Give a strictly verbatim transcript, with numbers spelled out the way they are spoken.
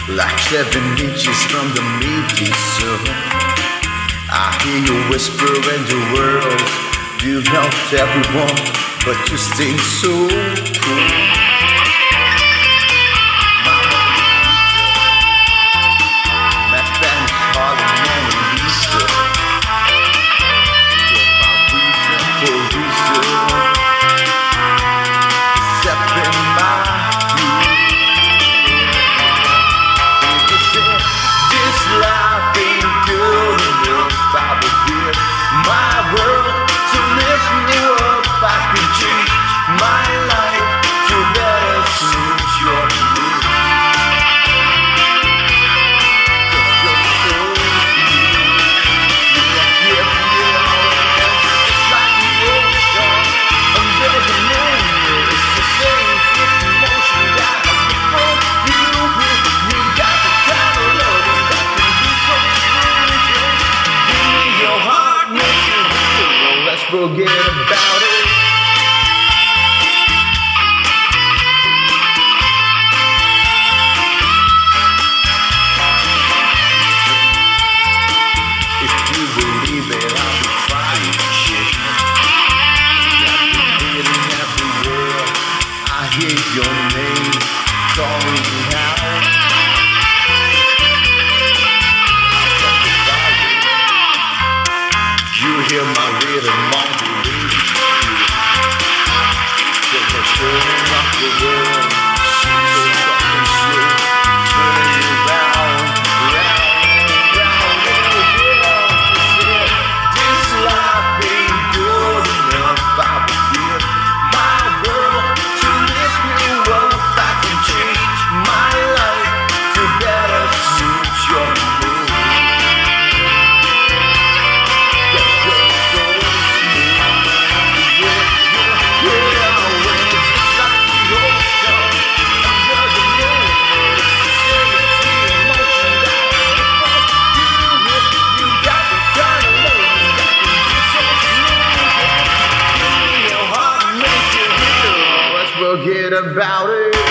like seven inches from the midday sun. I hear you whisper in the world, you help everyone, but you stay so cool. My Spanish Harlem Mona Lisa, you're my reason for reason to step in my view. You said this life ain't good enough, I will give my world to lift you up. I can change my life to better suit your needs. Cause you're so sweet. Yeah, yeah, yeah. Just like the ocean under the moon, it's the same swift emotion that has before you. You got the kind of loving that can be so smooth. Give me your heart, make it real. Let's forget about it. Your name calling me out. You hear my rhythm on the radio. There's a turning up the world, so fucking slow, turning you round, round, round. Oh yeah, this life ain't good enough. I will give my world to lift you up. I can change my life to better suit your mood. Cause you're so smooth. Yeah, yeah, yeah. When it's just like the ocean under the moon, it's the same sweet emotion that you, you got the kind of love that can be so smooth. Give me your heart, make it real. Let's forget about it.